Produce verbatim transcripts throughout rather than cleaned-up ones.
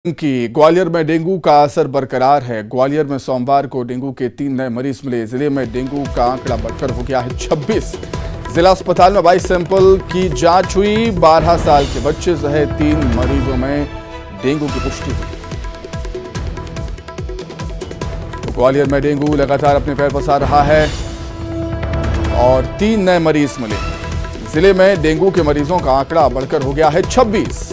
की ग्वालियर में डेंगू का असर बरकरार है। ग्वालियर में सोमवार को डेंगू के तीन नए मरीज मिले। जिले में डेंगू का आंकड़ा बढ़कर हो गया है छब्बीस। जिला अस्पताल में बाईस सैंपल की जांच हुई। बारह साल के बच्चे सहित तीन मरीजों में डेंगू की पुष्टि हुई। तो ग्वालियर में डेंगू लगातार अपने पैर पसार रहा है और तीन नए मरीज मिले। जिले में डेंगू के मरीजों का आंकड़ा बढ़कर हो गया है छब्बीस।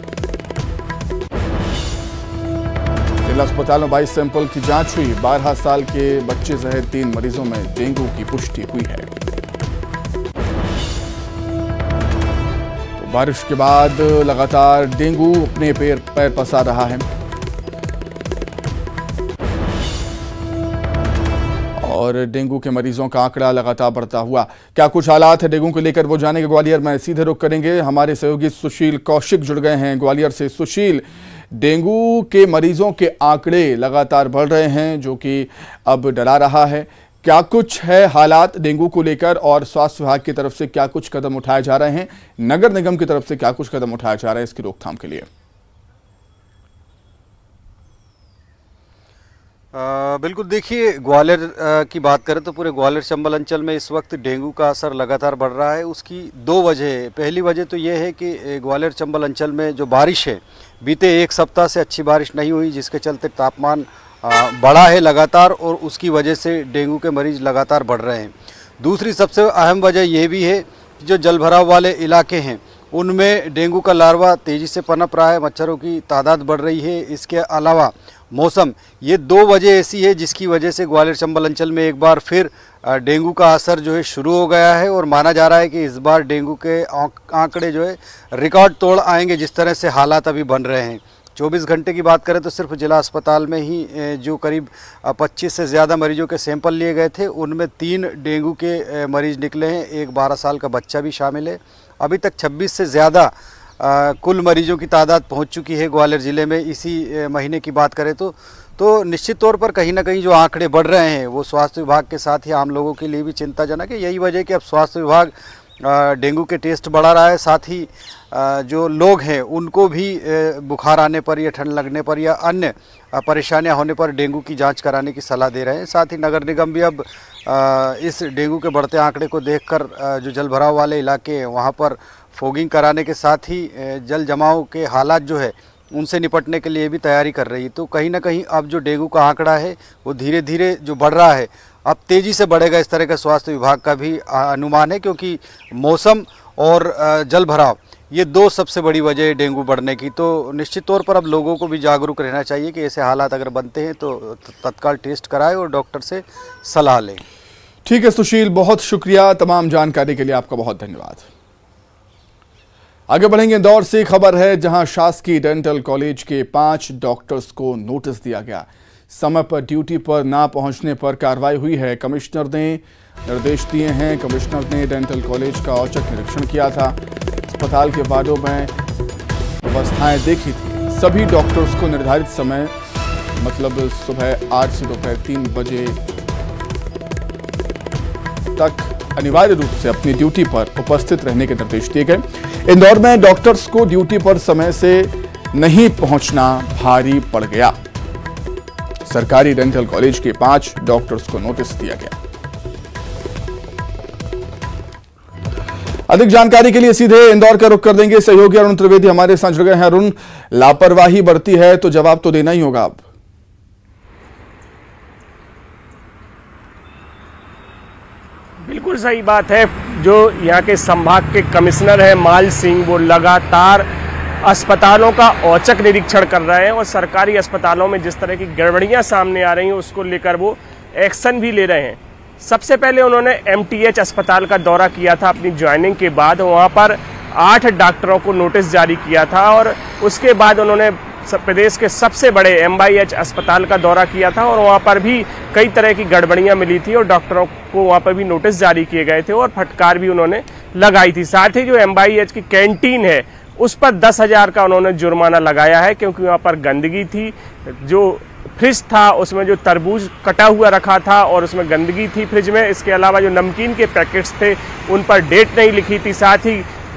जिला अस्पताल में बाईस सैंपल की जांच हुई। बारह साल के बच्चे सहित तीन मरीजों में डेंगू की पुष्टि हुई है। तो बारिश के बाद लगातार डेंगू अपने पैर पैर पसार रहा है और डेंगू के मरीजों का आंकड़ा लगातार बढ़ता हुआ। क्या कुछ हालात है डेंगू को लेकर, वो जानेंगे। ग्वालियर में सीधे रुख करेंगे। हमारे सहयोगी सुशील कौशिक जुड़ गए हैं ग्वालियर से। सुशील, डेंगू के मरीजों के आंकड़े लगातार बढ़ रहे हैं जो कि अब डरा रहा है। क्या कुछ है हालात डेंगू को लेकर और स्वास्थ्य विभाग की तरफ से क्या कुछ कदम उठाए जा रहे हैं, नगर निगम की तरफ से क्या कुछ कदम उठाए जा रहे हैं इसकी रोकथाम के लिए? आ, बिल्कुल, देखिए, ग्वालियर की बात करें तो पूरे ग्वालियर चंबल अंचल में इस वक्त डेंगू का असर लगातार बढ़ रहा है। उसकी दो वजह है। पहली वजह तो ये है कि ग्वालियर चंबल अंचल में जो बारिश है, बीते एक सप्ताह से अच्छी बारिश नहीं हुई, जिसके चलते तापमान बढ़ा है लगातार और उसकी वजह से डेंगू के मरीज लगातार बढ़ रहे हैं। दूसरी सबसे अहम वजह यह भी है कि जो जल भराव वाले इलाके हैं उनमें डेंगू का लार्वा तेज़ी से पनप रहा है, मच्छरों की तादाद बढ़ रही है। इसके अलावा मौसम, ये दो वजह ऐसी है जिसकी वजह से ग्वालियर चंबल अंचल में एक बार फिर डेंगू का असर जो है शुरू हो गया है और माना जा रहा है कि इस बार डेंगू के आंकड़े जो है रिकॉर्ड तोड़ आएंगे, जिस तरह से हालात अभी बन रहे हैं। चौबीस घंटे की बात करें तो सिर्फ जिला अस्पताल में ही जो करीब पच्चीस से ज़्यादा मरीजों के सैंपल लिए गए थे, उनमें तीन डेंगू के मरीज निकले हैं। एक बारह साल का बच्चा भी शामिल है। अभी तक छब्बीस से ज़्यादा आ, कुल मरीजों की तादाद पहुंच चुकी है ग्वालियर ज़िले में। इसी महीने की बात करें तो तो निश्चित तौर पर कहीं ना कहीं जो आंकड़े बढ़ रहे हैं वो स्वास्थ्य विभाग के साथ ही आम लोगों के लिए भी चिंताजनक है। यही वजह है कि अब स्वास्थ्य विभाग डेंगू के टेस्ट बढ़ा रहा है। साथ ही जो लोग हैं उनको भी बुखार आने पर या ठंड लगने पर या अन्य परेशानियां होने पर डेंगू की जांच कराने की सलाह दे रहे हैं। साथ ही नगर निगम भी अब इस डेंगू के बढ़ते आंकड़े को देखकर जो जल भराव वाले इलाके हैं वहाँ पर फोगिंग कराने के साथ ही जल जमाव के हालात जो है उनसे निपटने के लिए भी तैयारी कर रही है। तो कहीं ना कहीं अब जो डेंगू का आंकड़ा है वो धीरे धीरे जो बढ़ रहा है, अब तेज़ी से बढ़ेगा, इस तरह का स्वास्थ्य विभाग का भी अनुमान है, क्योंकि मौसम और जल भराव ये दो सबसे बड़ी वजह है डेंगू बढ़ने की। तो निश्चित तौर पर अब लोगों को भी जागरूक रहना चाहिए कि ऐसे हालात अगर बनते हैं तो तत्काल टेस्ट कराएं और डॉक्टर से सलाह लें। ठीक है सुशील, बहुत शुक्रिया तमाम जानकारी के लिए, आपका बहुत धन्यवाद। आगे बढ़ेंगे। इंदौर से खबर है जहां शासकीय डेंटल कॉलेज के पांच डॉक्टर्स को नोटिस दिया गया। समय पर ड्यूटी पर ना पहुंचने पर कार्रवाई हुई है। कमिश्नर ने निर्देश दिए हैं। कमिश्नर ने डेंटल कॉलेज का औचक निरीक्षण किया था। अस्पताल के वार्डों में व्यवस्थाएं देखी थी। सभी डॉक्टर्स को निर्धारित समय, मतलब सुबह आठ से दोपहर तीन बजे तक अनिवार्य रूप से अपनी ड्यूटी पर उपस्थित रहने के निर्देश दिए गए। इंदौर में डॉक्टर्स को ड्यूटी पर समय से नहीं पहुंचना भारी पड़ गया। सरकारी डेंटल कॉलेज के पांच डॉक्टर्स को नोटिस दिया गया। अधिक जानकारी के लिए सीधे इंदौर का रुख कर देंगे। सहयोगी अरुण त्रिवेदी हमारे साथ जुड़ गए हैं। अरुण, लापरवाही बढ़ती है तो जवाब तो देना ही होगा अब। बिल्कुल सही बात है। जो यहाँ के संभाग के कमिश्नर है माल सिंह, वो लगातार अस्पतालों का औचक निरीक्षण कर रहे हैं और सरकारी अस्पतालों में जिस तरह की गड़बड़ियाँ सामने आ रही हैं उसको लेकर वो एक्शन भी ले रहे हैं। सबसे पहले उन्होंने एमटीएच अस्पताल का दौरा किया था अपनी ज्वाइनिंग के बाद। वहाँ पर आठ डॉक्टरों को नोटिस जारी किया था और उसके बाद उन्होंने प्रदेश के सबसे बड़े एमवाईएच अस्पताल का दौरा किया था और वहाँ पर भी कई तरह की गड़बड़ियाँ मिली थी और डॉक्टरों को वहाँ पर भी नोटिस जारी किए गए थे और फटकार भी उन्होंने लगाई थी। साथ ही जो एमवाईएच की कैंटीन है उस पर दस हजार का उन्होंने जुर्माना लगाया है, क्योंकि वहाँ पर गंदगी थी। जो फ्रिज था उसमें जो तरबूज कटा हुआ रखा था और उसमें गंदगी थी फ्रिज में। इसके अलावा जो नमकीन के पैकेट्स थे उन पर डेट नहीं लिखी थी। साथ ही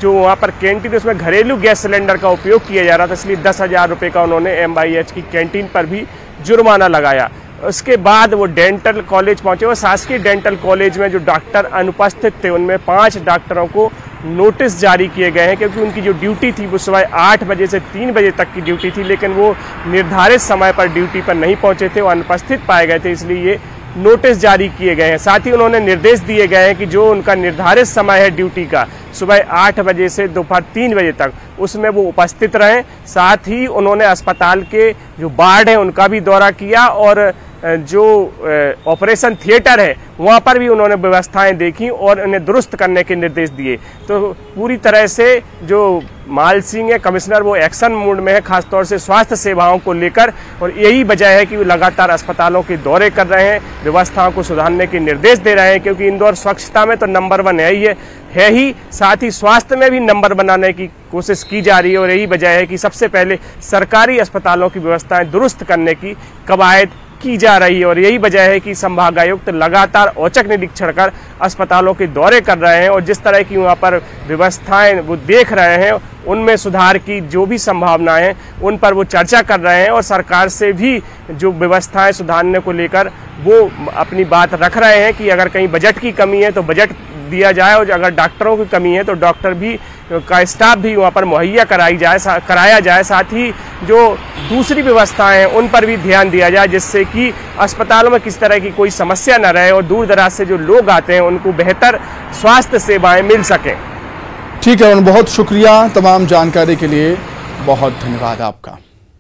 जो वहाँ पर कैंटीन उसमें घरेलू गैस सिलेंडर का उपयोग किया जा रहा था, इसलिए दस हज़ार रुपये का उन्होंने एम वाई एच की कैंटीन पर भी जुर्माना लगाया। उसके बाद वो डेंटल कॉलेज पहुंचे और शासकीय डेंटल कॉलेज में जो डॉक्टर अनुपस्थित थे उनमें पांच डॉक्टरों को नोटिस जारी किए गए हैं, क्योंकि उनकी जो ड्यूटी थी वो सुबह आठ बजे से तीन बजे तक की ड्यूटी थी, लेकिन वो निर्धारित समय पर ड्यूटी पर नहीं पहुंचे थे, वो अनुपस्थित पाए गए थे, इसलिए ये नोटिस जारी किए गए हैं। साथ ही उन्होंने निर्देश दिए गए हैं कि जो उनका निर्धारित समय है ड्यूटी का सुबह आठ बजे से दोपहर तीन बजे तक, उसमें वो उपस्थित रहें। साथ ही उन्होंने अस्पताल के जो वार्ड हैं उनका भी दौरा किया और जो ऑपरेशन थिएटर है वहाँ पर भी उन्होंने व्यवस्थाएं देखी और उन्हें दुरुस्त करने के निर्देश दिए। तो पूरी तरह से जो माल सिंह है कमिश्नर वो एक्शन मोड में है, खासतौर से स्वास्थ्य सेवाओं को लेकर, और यही वजह है कि वो लगातार अस्पतालों के दौरे कर रहे हैं, व्यवस्थाओं को सुधारने के निर्देश दे रहे हैं, क्योंकि इंदौर स्वच्छता में तो नंबर वन है ही है, है ही साथ ही स्वास्थ्य में भी नंबर बनाने की कोशिश की जा रही है। और यही वजह है कि सबसे पहले सरकारी अस्पतालों की व्यवस्थाएं दुरुस्त करने की कवायद की जा रही है, और यही वजह है कि संभागायुक्त लगातार औचक निरीक्षण कर अस्पतालों के दौरे कर रहे हैं और जिस तरह की वहाँ पर व्यवस्थाएं वो देख रहे हैं उनमें सुधार की जो भी संभावनाएं हैं उन पर वो चर्चा कर रहे हैं, और सरकार से भी जो व्यवस्थाएं सुधारने को लेकर वो अपनी बात रख रहे हैं कि अगर कहीं बजट की कमी है तो बजट दिया जाए, और अगर डॉक्टरों की कमी है तो डॉक्टर भी का स्टाफ भी वहाँ पर मुहैया कराई जाए कराया जाए। साथ ही जो दूसरी व्यवस्थाएं हैं उन पर भी ध्यान दिया जाए, जिससे कि अस्पतालों में किस तरह की कोई समस्या न रहे और दूर दराज से जो लोग आते हैं उनको बेहतर स्वास्थ्य सेवाएं मिल सकें। ठीक है, बहुत शुक्रिया तमाम जानकारी के लिए, बहुत धन्यवाद आपका।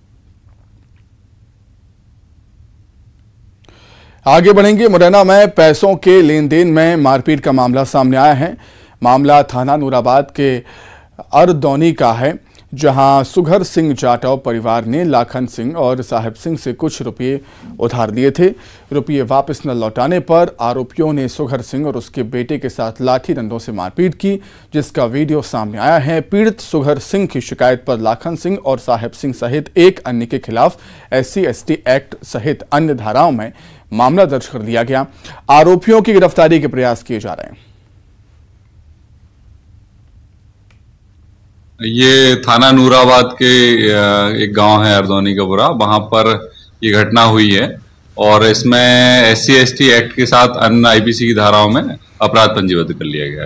आगे बढ़ेंगे। मुरैना में पैसों के लेन देन में मारपीट का मामला सामने आया है। मामला थाना नूराबाद के अरदौनी का है, जहां सुघर सिंह जाटव परिवार ने लाखन सिंह और साहिब सिंह से कुछ रुपये उधार लिए थे। रुपये वापस न लौटाने पर आरोपियों ने सुघर सिंह और उसके बेटे के साथ लाठी डंडों से मारपीट की, जिसका वीडियो सामने आया है। पीड़ित सुघर सिंह की शिकायत पर लाखन सिंह और साहिब सिंह सहित एक अन्य के खिलाफ S C S T act सहित अन्य धाराओं में मामला दर्ज कर लिया गया। आरोपियों की गिरफ्तारी के प्रयास किए जा रहे हैं। ये थाना नूराबाद के एक गांव है अरदौनी का बुरा, वहां पर ये घटना हुई है और इसमें S C S T act के साथ अन्य आई पी सी की धाराओं में अपराध पंजीबद्ध कर लिया गया है।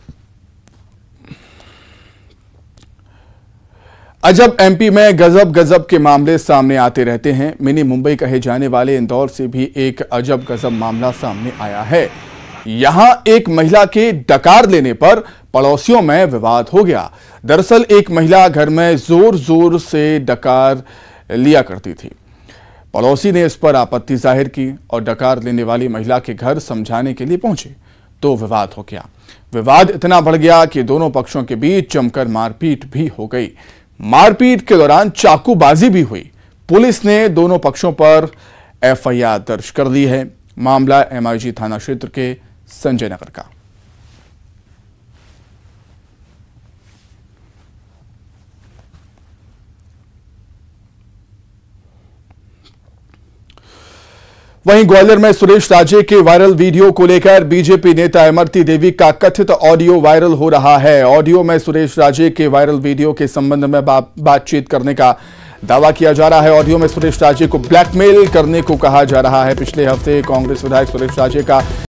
अजब एमपी में गजब गजब के मामले सामने आते रहते हैं। मिनी मुंबई कहे जाने वाले इंदौर से भी एक अजब गजब मामला सामने आया है। यहां एक महिला के डकार लेने पर पड़ोसियों में विवाद हो गया। दरअसल एक महिला घर में जोर जोर से डकार लिया करती थी। पड़ोसी ने इस पर आपत्ति जाहिर की और डकार लेने वाली महिला के घर समझाने के लिए पहुंचे तो विवाद हो गया। विवाद इतना बढ़ गया कि दोनों पक्षों के बीच जमकर मारपीट भी हो गई। मारपीट के दौरान चाकूबाजी भी हुई। पुलिस ने दोनों पक्षों पर एफ आई आर दर्ज कर ली है। मामला एम आई जी थाना क्षेत्र के संजय नगर का। वहीं ग्वालियर में सुरेश राजे के वायरल वीडियो को लेकर बीजेपी नेता इमरती देवी का कथित ऑडियो वायरल हो रहा है। ऑडियो में सुरेश राजे के वायरल वीडियो के संबंध में बा, बातचीत करने का दावा किया जा रहा है। ऑडियो में सुरेश राजे को ब्लैकमेल करने को कहा जा रहा है। पिछले हफ्ते कांग्रेस विधायक सुरेश राजे का